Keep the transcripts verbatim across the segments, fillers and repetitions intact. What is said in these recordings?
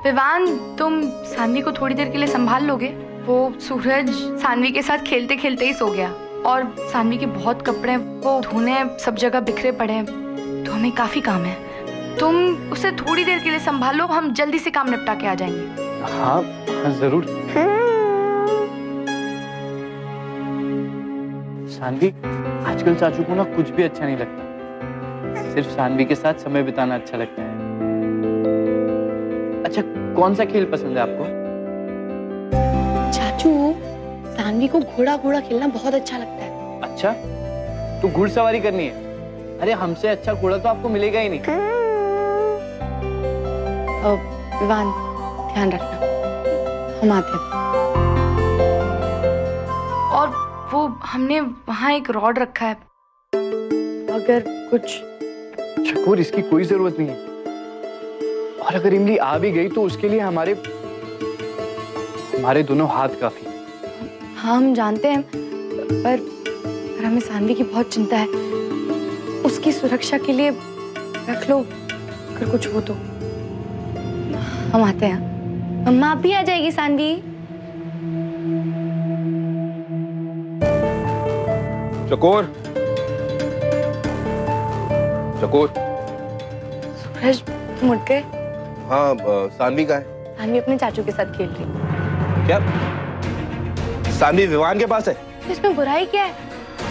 विवान, तुम सानवी को थोड़ी देर के लिए संभाल लोगे? वो सूरज सानवी के साथ खेलते खेलते ही सो गया और सानवी के बहुत कपड़े वो धोने सब जगह बिखरे पड़े हैं, तो हमें काफी काम है। तुम उसे थोड़ी देर के लिए संभाल लो, हम जल्दी से काम निपटा के आ जाएंगे। हाँ, हाँ जरूर। सानवी, आजकल चाचू को ना कुछ भी अच्छा नहीं लगता, सिर्फ सानवी के साथ समय बिताना अच्छा लगता है। अच्छा, कौन सा खेल पसंद है आपको? चाचू, सानवी को घोड़ा घोड़ा खेलना बहुत अच्छा लगता है। अच्छा, तो घुड़सवारी करनी है? अरे हमसे अच्छा घोड़ा तो आपको मिलेगा ही नहीं। विवान, ध्यान रखना, हम आते हैं। और वो हमने वहाँ एक रॉड रखा है, अगर कुछ। शकूर, इसकी कोई जरूरत नहीं है, और अगर इमली आ भी गई तो उसके लिए हमारे हमारे दोनों हाथ काफी। हाँ, हम जानते हैं, पर, पर हमें सानवी की बहुत चिंता है। उसकी सुरक्षा के लिए रख लो, अगर कुछ हो तो। हम आते हैं। मम्मा आप भी आ जाएगी सानवी? चकोर, चकोर। सूरज, तुम उठ गए? हाँ, सानवी का है? सानवी अपने चाचू के साथ खेल रही है। क्या? सानवी विवान के पास है? इसमें बुराई क्या है?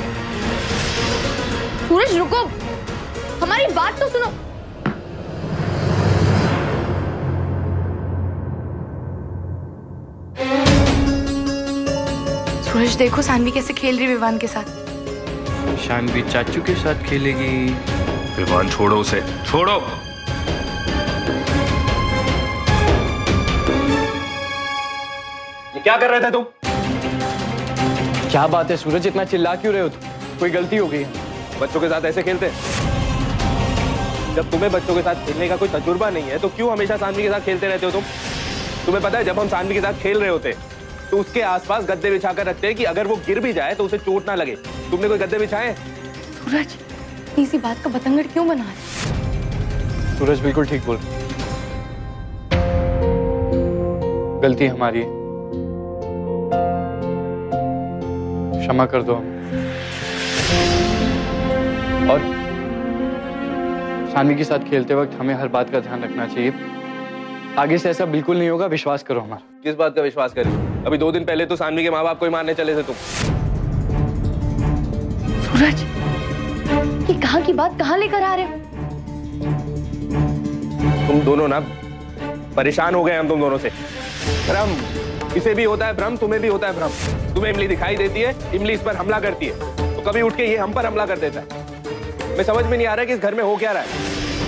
सूरज रुको, हमारी बात तो सुनो। सूरज देखो सानवी कैसे खेल रही विवान के साथ। सानवी चाचू के साथ खेलेगी। विवान छोड़ो उसे, छोड़ो। ये क्या कर रहे थे तुम? क्या बात है सूरज, इतना चिल्ला क्यों रहे हो तुम? कोई गलती हो गई? बच्चों के साथ ऐसे खेलते? जब तुम्हें बच्चों के साथ खेलने का कोई तजुर्बा नहीं है तो क्यों हमेशा सानवी के साथ खेलते रहते हो तुम? तुम्हें पता है जब हम सानवी के साथ खेल रहे होते तो उसके आसपास गद्दे बिछाकर रखते हैं कि अगर वो गिर भी जाए तो उसे चोट ना लगे। तुमने कोई गद्दे बिछाए? सूरज, इसी बात का बतंगड़ क्यों बना रहे? सूरज बिल्कुल ठीक बोल, गलती हमारी है, क्षमा कर दो हमें। और सानवी के साथ खेलते वक्त हमें हर बात का ध्यान रखना चाहिए। आगे से ऐसा बिल्कुल नहीं होगा, विश्वास करो हमारा। किस बात का विश्वास करें? अभी दो दिन पहले तो सानवी के माँ बाप को ही मारने चले थे तुम। सूरज, ये कहाँ की बात कहाँ लेकर आ रहे हो? तुम दोनों ना परेशान हो गए हम तुम दोनों से। भ्रम, इसे भी होता है भ्रम, तुम्हें भी होता है भ्रम। तुम्हें इमली दिखाई देती है, इमली इस पर हमला करती है, तो कभी उठ के ये हम पर हमला कर देता है। मैं समझ में नहीं आ रहा कि इस घर में हो क्या रहा है।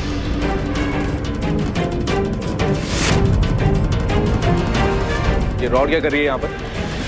ये रॉड क्या कर रही है यहाँ पर?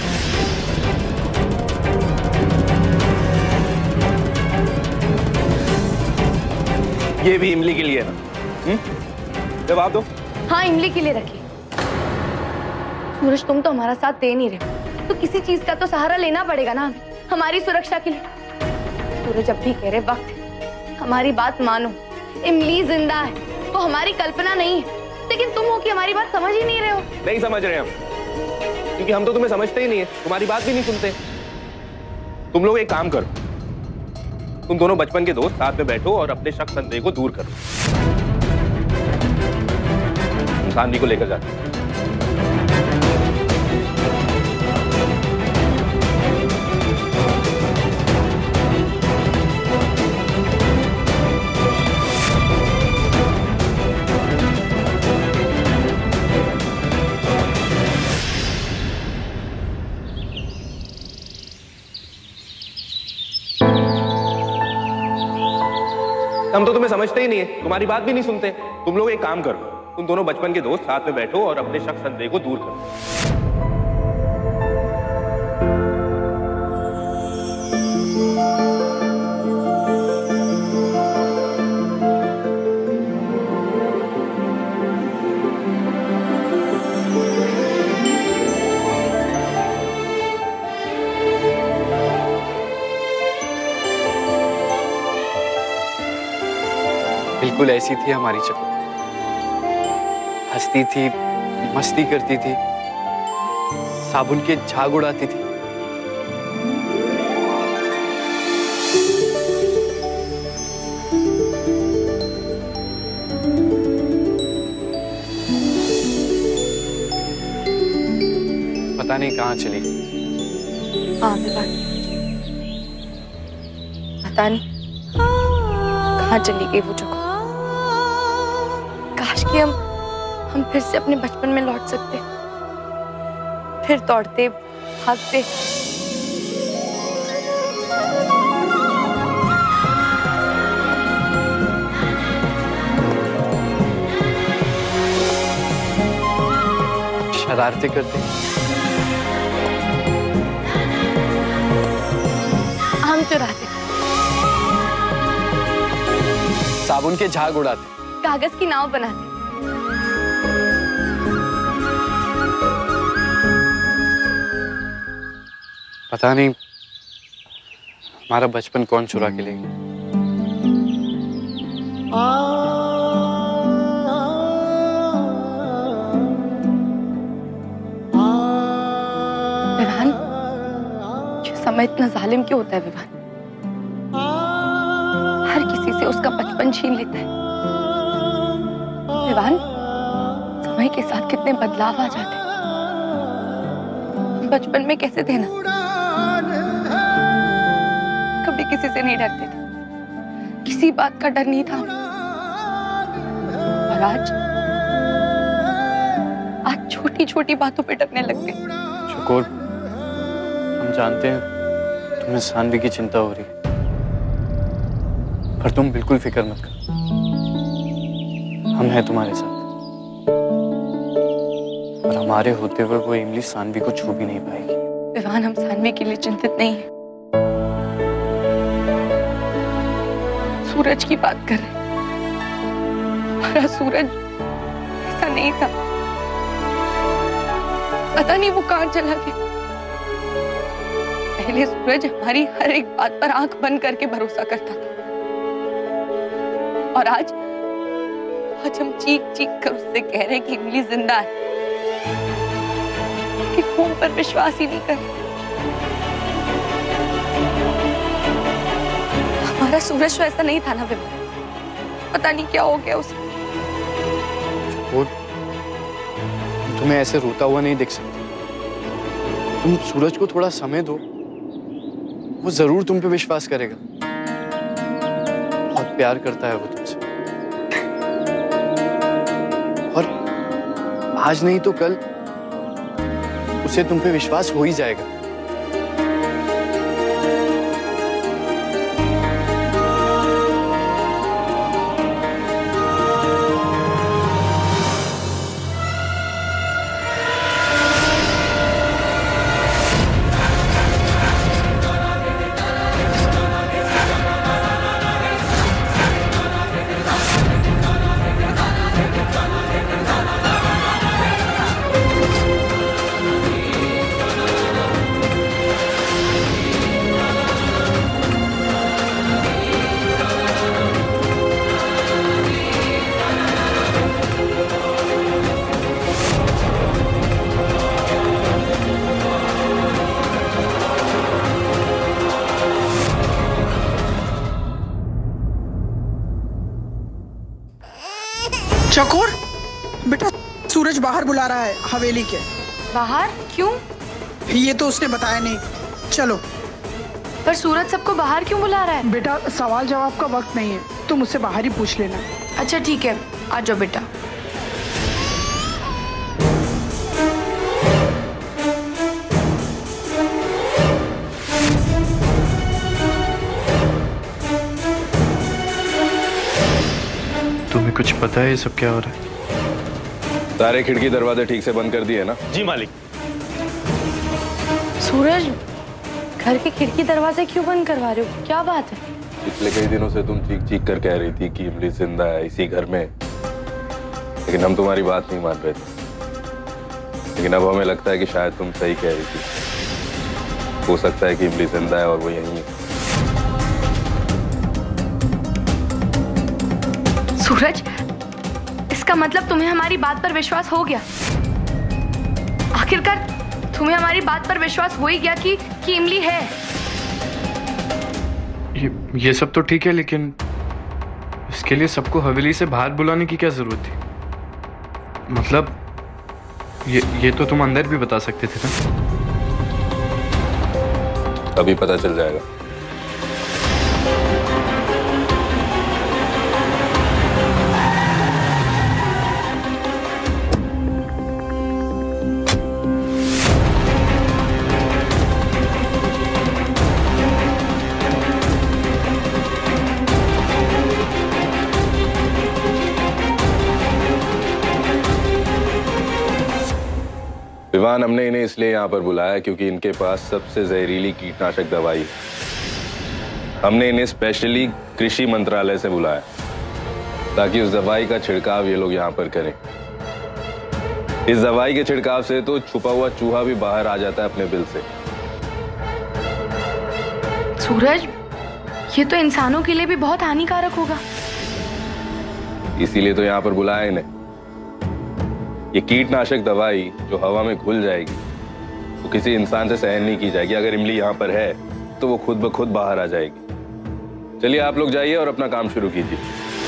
ये भी इमली के लिए ना? हम्म, जवाब दो। हाँ, इमली के लिए रखी। सूरज, तुम तो हमारा साथ दे नहीं रहे, तो किसी चीज का तो सहारा लेना पड़ेगा ना हमारी सुरक्षा के लिए। सूरज, अब भी कह रहे वक्त है, हमारी बात मानो। इमली जिंदा है, वो हमारी कल्पना नहीं है, लेकिन तुम हो कि हमारी बात समझ ही नहीं रहे हो। नहीं समझ रहे हम, क्योंकि हम तो तुम्हें समझते ही नहीं है, तुम्हारी बात भी नहीं सुनते। तुम लोग एक काम करो, तुम दोनों बचपन के दोस्त साथ में बैठो और अपने शक संदेह को दूर करो। तुम सानवी को लेकर जाते हो। हम तो तुम्हें समझते ही नहीं है, तुम्हारी बात भी नहीं सुनते। तुम लोग एक काम करो, तुम दोनों बचपन के दोस्त साथ में बैठो और अपने शक संदेह को दूर करो। बिल्कुल ऐसी थी हमारी चको, हंसती थी, मस्ती करती थी, साबुन के झाग उड़ाती थी। पता नहीं कहाँ चली। हाँ विवान, पता नहीं कहाँ चली गई वो जगह। काश कि हम हम फिर से अपने बचपन में लौट सकते, फिर दौड़ते भागते। शरारतें करते, आम चुराते, साबुन के झाग उड़ाते, कागज की नाव बनाते। पता नहीं हमारा बचपन कौन चुरा के ले गया। विवान, ये समय इतना जालिम क्यों होता है विवान? हर किसी से उसका बचपन छीन लेता है। विवान, समय के साथ कितने बदलाव आ जाते हैं। बचपन में कैसे थे ना, कभी किसी से नहीं डरते थे, किसी बात का डर नहीं था। और आज आज छोटी छोटी बातों पे डरने लग गए। शुक्र, हम जानते हैं तुम्हें सानवी की चिंता हो रही है, पर तुम बिल्कुल फिक्र मत करो, हम हैं तुम्हारे साथ। और हमारे होते हुए वो इमली सानवी को छू भी नहीं पाएगी। विवान, हम सानवी के लिए चिंतित नहीं हैं। सूरज की बात कर रहे हैं। हमारा सूरज ऐसा नहीं था, पता नहीं वो कहाँ चला गया। पहले सूरज हमारी हर एक बात पर आंख बंद करके भरोसा करता था, और आज आज हम चीख चीख कर उससे कह रहे हैं कि इमली जिंदा है, कि खून पर विश्वास ही नहीं कर। हमारा सूरज तो ऐसा नहीं था ना विवान, पता नहीं क्या हो गया उसे। वो तुम्हें ऐसे रोता हुआ नहीं देख सकती। तुम सूरज को थोड़ा समय दो, वो जरूर तुम पे विश्वास करेगा। बहुत प्यार करता है वो तुमसे, और आज नहीं तो कल उसे तुम पे विश्वास हो ही जाएगा। चकोर, बेटा सूरज बाहर बुला रहा है हवेली के। बाहर क्यों? ये तो उसने बताया नहीं। चलो। पर सूरज सबको बाहर क्यों बुला रहा है? बेटा सवाल जवाब का वक्त नहीं है, तुम उससे बाहर ही पूछ लेना। अच्छा ठीक है, आ जाओ बेटा। तुम्हें कुछ पता है ये सब क्या हो रहा है? सारे खिड़की दरवाजे ठीक से बंद कर दिए ना? जी मालिक। सूरज, घर के खिड़की दरवाजे क्यों बंद करवा रहे हो? क्या बात है? पिछले कई दिनों से तुम चीख चीख कर कह रही थी कि इमली जिंदा है इसी घर में, लेकिन हम तुम्हारी बात नहीं मान रहे थे। लेकिन अब हमें लगता है कि शायद तुम सही कह रही थी। हो सकता है कि इमली जिंदा है और वो यहीं है। सूरज, इसका मतलब तुम्हें हमारी बात पर विश्वास हो गया? आखिरकार तुम्हें हमारी बात पर विश्वास हो ही गया कि कि इमली है। ये ये सब तो ठीक है, लेकिन इसके लिए सबको हवेली से बाहर बुलाने की क्या जरूरत थी? मतलब ये ये तो तुम अंदर भी बता सकते थे ना। अभी पता चल जाएगा। विवान, हमने इन्हें इसलिए यहाँ पर बुलाया क्योंकि इनके पास सबसे जहरीली कीटनाशक दवाई है। हमने इन्हें स्पेशली कृषि मंत्रालय से बुलाया ताकि उस दवाई का छिड़काव ये लोग यहाँ पर करें। इस दवाई के छिड़काव से तो छुपा हुआ चूहा भी बाहर आ जाता है अपने बिल से। सूरज, ये तो इंसानों के लिए भी बहुत हानिकारक होगा। इसीलिए तो यहाँ पर बुलाया इन्हें। ये कीटनाशक दवाई जो हवा में घुल जाएगी वो किसी इंसान से सहन नहीं की जाएगी। अगर इमली यहाँ पर है तो वो खुद ब खुद बाहर आ जाएगी। चलिए आप लोग जाइए और अपना काम शुरू कीजिए।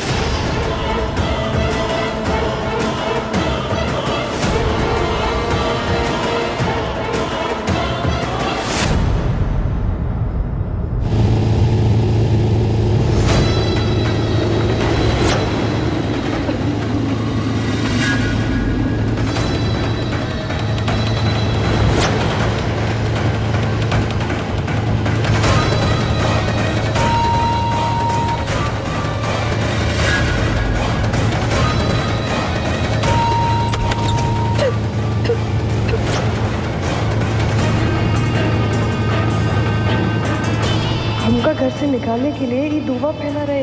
हमका घर से निकालने के लिए ही दुआ फैला रहे।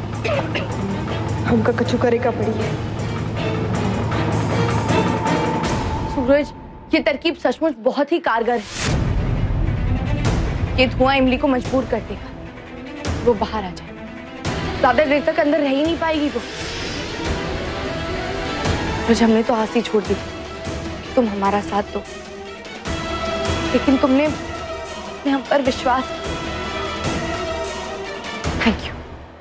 हमका कछु करे का पड़ी है। सूरज, ये तरकीब सचमुच बहुत ही कारगर है। ये धुआं इमली को मजबूर कर देगा, वो बाहर आ जाए। ज्यादा देर तक अंदर रह ही नहीं पाएगी वो। सूरज, हमने तो आस ही छोड़ दी कि तुम हमारा साथ दो, लेकिन तुमने तुमने हम पर विश्वास किया। Thank you.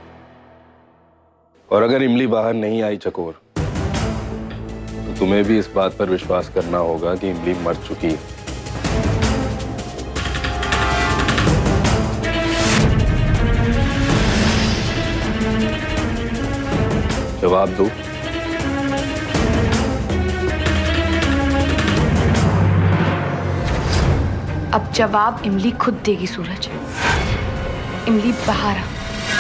और अगर इमली बाहर नहीं आई चकोर, तो तुम्हें भी इस बात पर विश्वास करना होगा कि इमली मर चुकी है। जवाब दो। अब जवाब इमली खुद देगी सूरज। इमली बाहर आ।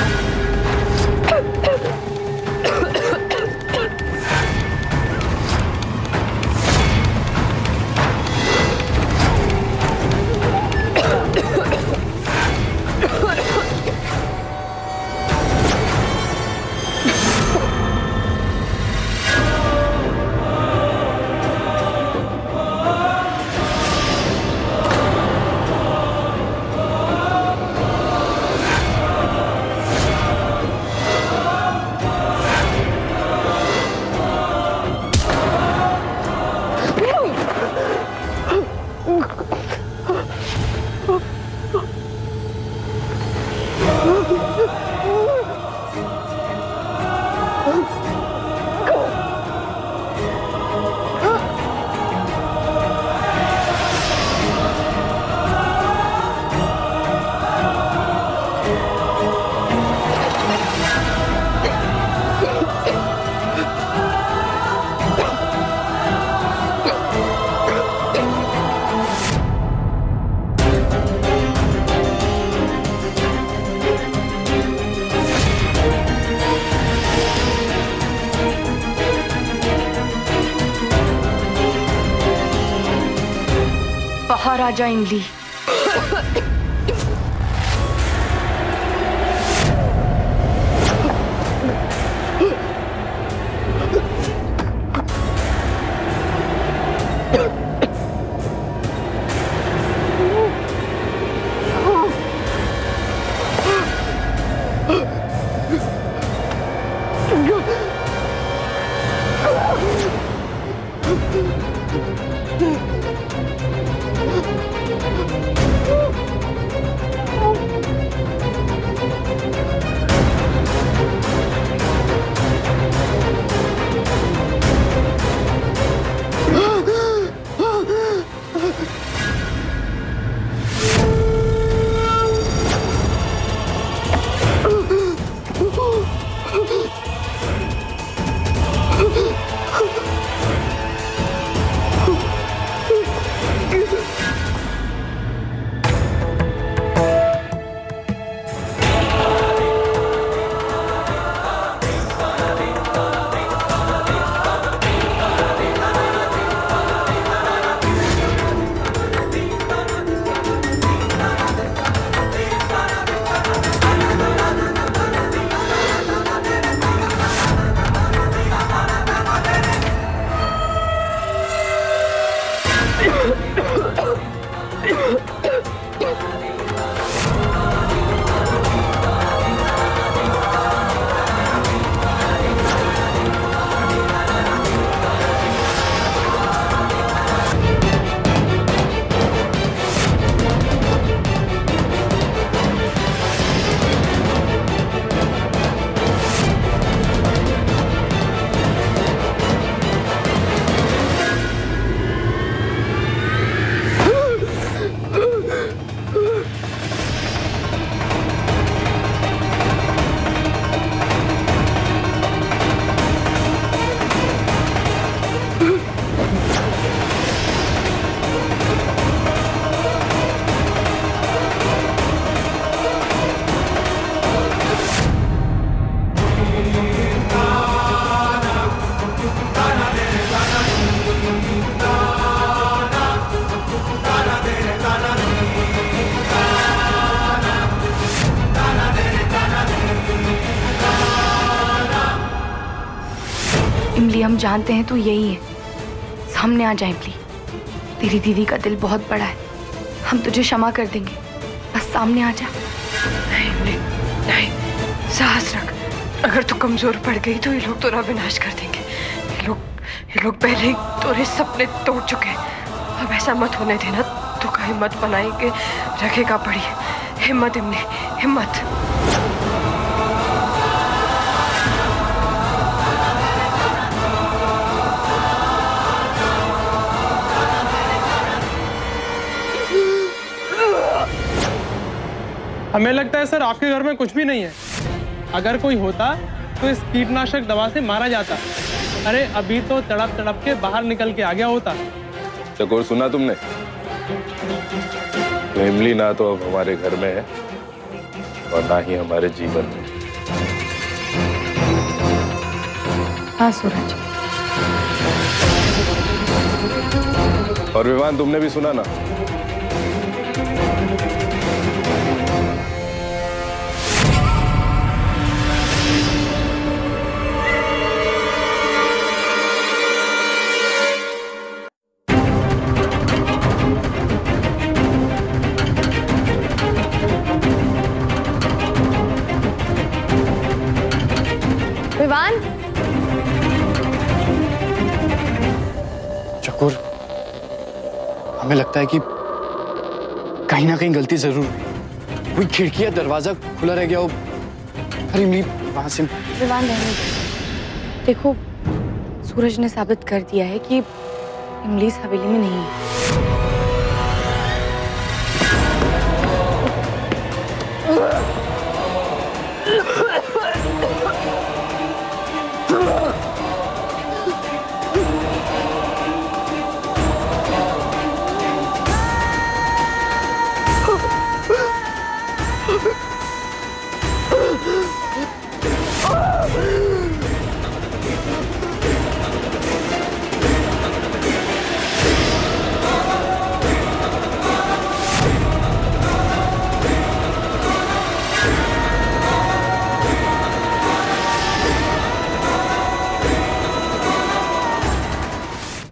बाहर आ जा इमली। इमली, हम जानते हैं तू यही है, सामने आ जा इमली। तेरी दीदी का दिल बहुत बड़ा है, हम तुझे क्षमा कर देंगे, बस सामने आ जा। नहीं इमली, नहीं, साहस रख। अगर तू कमजोर पड़ गई तो ये लोग तेरा विनाश कर देंगे। ये लोग ये लोग पहले ही तेरे सपने तोड़ चुके हैं। अब ऐसा मत होने देना। तू का हिम्मत बनाएंगे, रखेगा पड़ी। हिम्मत इमली, हिम्मत। हमें लगता है सर आपके घर में कुछ भी नहीं है। अगर कोई होता तो इस कीटनाशक दवा से मारा जाता। अरे अभी तो तड़प तड़प के बाहर निकल के आ गया होता। चकोर, सुना तुमने? तो इमली ना तो अब हमारे घर में है और ना ही हमारे जीवन में। हाँ सूरज। और विवान, तुमने भी सुना ना? विवान। चकोर, हमें लगता है कि कहीं ना कहीं गलती जरूर हुई। कोई खिड़की या दरवाजा खुला रह गया हो। अरे इमली, वहां से। विवान, रहने दो। देखो, सूरज ने साबित कर दिया है कि इमली इस हवेली में नहीं है। Uh...